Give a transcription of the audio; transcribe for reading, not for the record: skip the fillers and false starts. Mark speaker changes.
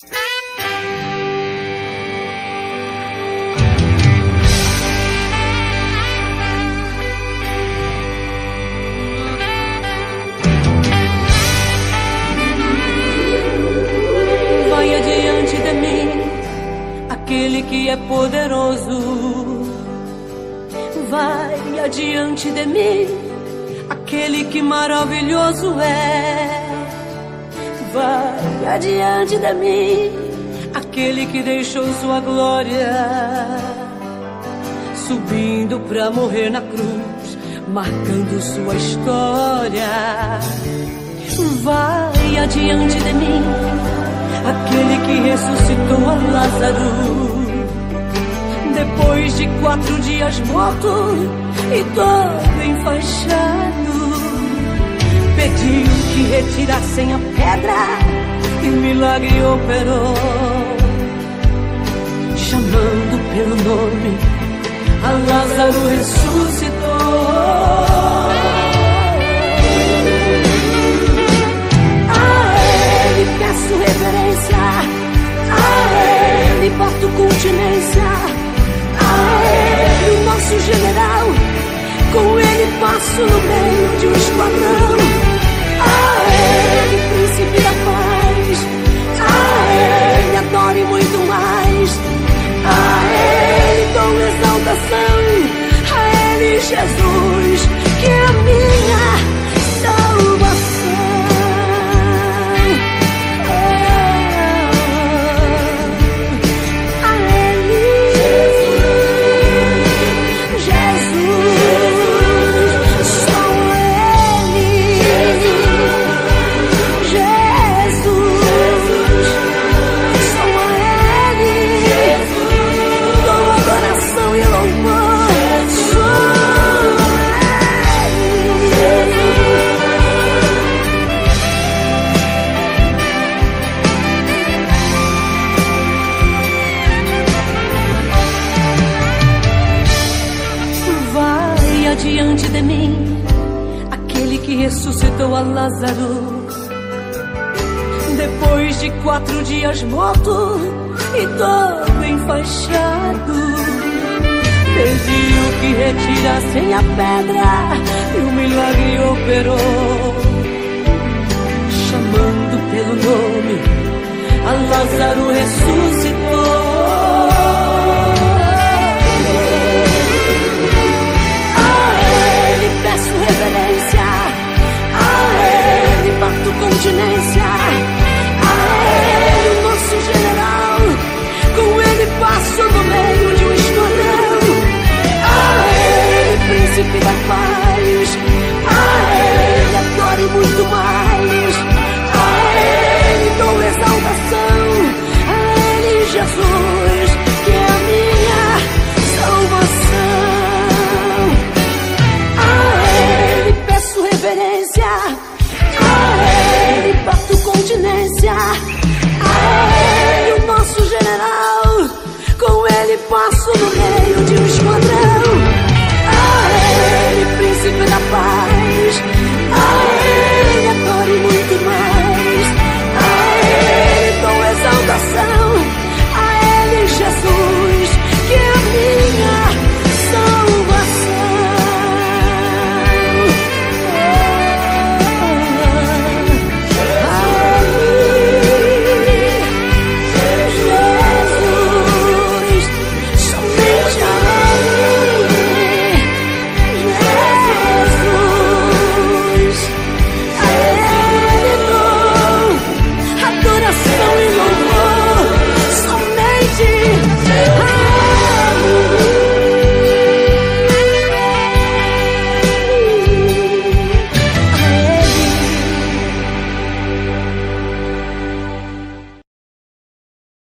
Speaker 1: Vai adiante de mim aquele que é poderoso. Vai adiante de mim aquele que maravilhoso é. Vai adiante de mim aquele que deixou sua glória, subindo pra morrer na cruz, marcando sua história. Vai adiante de mim aquele que ressuscitou a Lázaro, depois de 4 dias morto e todo enfaixado. Pediu que retirassem a pedra e o milagre operou, chamando pelo nome, a Lázaro ressuscitou. Peço reverência, a Ele porto continência, a Ele o nosso general, com Ele passo no meio de um esquadrão, a Ele príncipe da paz, a Ele adoro e muito mais, a Ele dou exaltação, a Ele Jesus, que é a minha salvação. Diante de mim aquele que ressuscitou a Lázaro, depois de 4 dias morto e todo enfaixado. Pediu que retirassem a pedra e o milagre operou, chamando pelo nome, a Lázaro ressuscitou.